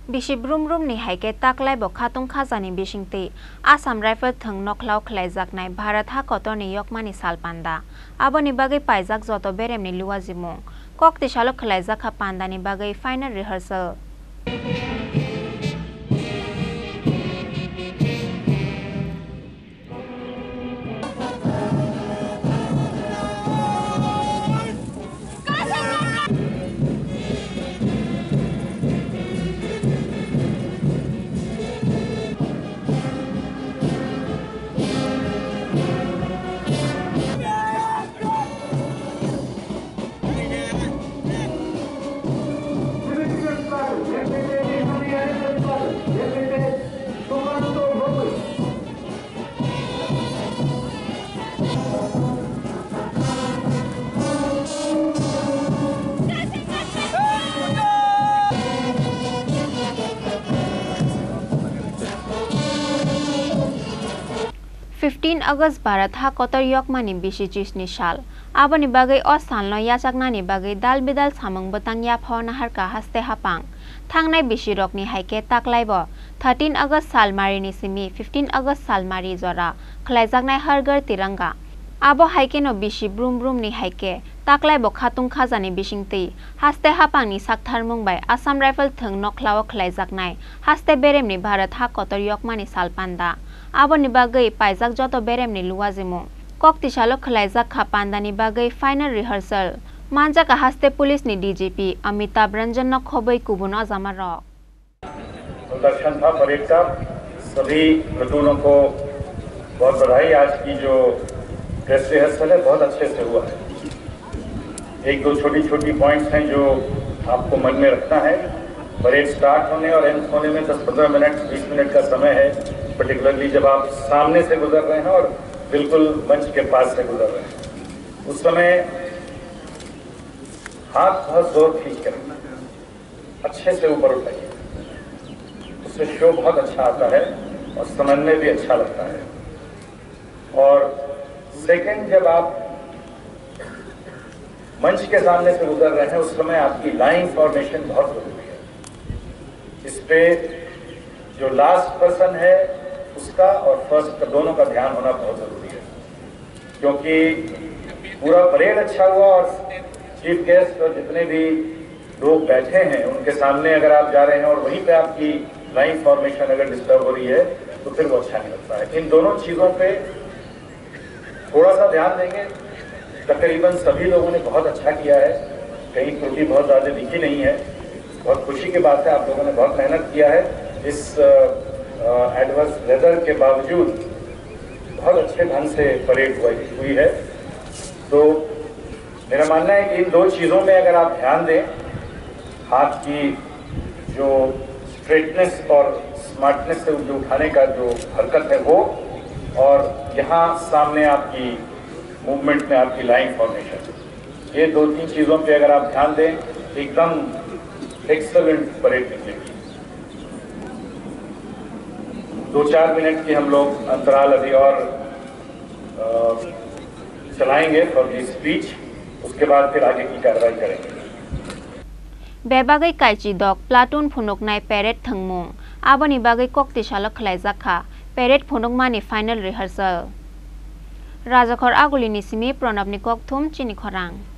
बिसि ब्रुम ब्रुम नि हाइके ताकलाय बो खाtung खाजानि बिसिंति आसाम राइफल थंग नखलाव खलायजाकनाय भारत हा कतरनि यकमानि सालपान्दा आबोनि बागै पाइजाक जतो बेरेमनि लुवाजिमुं ककति सालो खलायजाखा पान्दानि बागै फाइनल रिहार्सल अगस्त भारत हा कतर यकमानि बिसि चिसनि साल आबोनि बागै असालनो याचाकनानि बागै दाल बिदाल सामंग बतंग याफावना हारका हास्ते हापां थांनाय बिसि रकनि हाइके ताकलायब 13 अगस्त सालमारिनि सिमि 15 अगस्त सालमारि जरा खलायजाकनाय हरगर तिरंगा आबो हाइकेनो बिसि ब्रुम ब्रुमनि हाइके ताकलायब खाtung खाजानि बिसिंति हास्ते हापांनि साकथारमुं बाय आसाम राइफल थंग नखलाव खलायजाकनाय हास्ते बेरेमनि भारत हा कतर यकमानि सालपान्दा आबोनि बागै पाइजाक जतो बेरेमनि लुवाजिमुं ककति सालो खलायजाक खा पान्दानि बागै फाइनल रिहार्सल मानजाका हास्ते पुलिसनि डीजीपी अमिताभ रंजन न खबै कुबुन अजामा रक प्रदर्शन था परेड का सभी प्लटूनों को बहुत बधाई। आज की जो ड्रेस रिहर्सल है बहुत अच्छे से हुआ है। एक दो छोटी छोटी पॉइंट्स हैं जो आपको मन में रखना है। परेड स्टार्ट होने और एंड होने में 10-15 मिनट 20 मिनट का समय है, पर्टिकुलरली जब आप सामने से गुजर रहे हैं और बिल्कुल मंच के पास से गुजर रहे हैं उस समय हाथ बहुत जोर खींच कर अच्छे से ऊपर उठाइए, उससे शो बहुत अच्छा आता है और समझने भी अच्छा लगता है। और सेकंड, जब आप मंच के सामने से गुजर रहे हैं उस समय आपकी लाइन फॉर्मेशन बहुत जरूरी है। इस पे जो लास्ट पर्सन है उसका और फर्स्ट का दोनों का ध्यान होना बहुत जरूरी है, क्योंकि पूरा परेड अच्छा हुआ और चीफ गेस्ट और जितने भी लोग बैठे हैं उनके सामने अगर आप जा रहे हैं और वहीं पे आपकी लाइन फॉर्मेशन अगर डिस्टर्ब हो रही है तो फिर वो अच्छा नहीं लगता है। इन दोनों चीजों पे थोड़ा सा ध्यान देंगे। तकरीबन सभी लोगों ने बहुत अच्छा किया है, कहीं त्रुटि बहुत ज्यादा दिखी नहीं है। बहुत खुशी की बात है, आप लोगों ने बहुत मेहनत किया है। इस एडवर्स वेदर के बावजूद बहुत अच्छे ढंग से परेड हुई है। तो मेरा मानना है कि इन दो चीज़ों में अगर आप ध्यान दें, हाथ की जो स्ट्रेटनेस और स्मार्टनेस से जो उठाने का जो हरकत है वो, और यहाँ सामने आपकी मूवमेंट में आपकी लाइन फॉर्मेशन, ये 2-3 चीज़ों पे अगर आप ध्यान दें एकदम एक्सेलेंट परेड निकलेगी। 2-4 मिनट की हम लोग अंतराल अभी और चलाएंगे फॉर दी स्पीच, उसके बाद फिर आगे की कार्रवाई करेंगे। बेबागै काइची दक प्लाटून फुनुकनाय पेरेड थंगमुं आबोनि बागै ककति सालो खलायजाखा पेरेड फुनुकमानि फाइनल रिहार्सल राजाखर आगुलिनि सिमि प्रणबनि ककथुम चिनि खरां।